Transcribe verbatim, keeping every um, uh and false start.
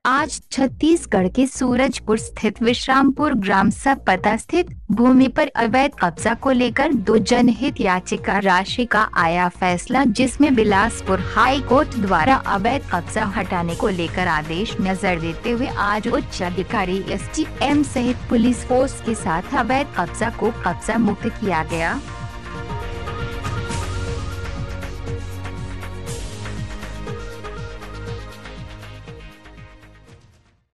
आज छत्तीसगढ़ के सूरजपुर स्थित विश्रामपुर ग्राम सपता स्थित भूमि पर अवैध कब्जा को लेकर दो जनहित याचिका राशि का आया फैसला, जिसमें बिलासपुर हाई कोर्ट द्वारा अवैध कब्जा हटाने को लेकर आदेश नजर देते हुए आज उच्च अधिकारी एस डी एम सहित पुलिस फोर्स के साथ अवैध कब्जा को कब्जा मुक्त किया गया।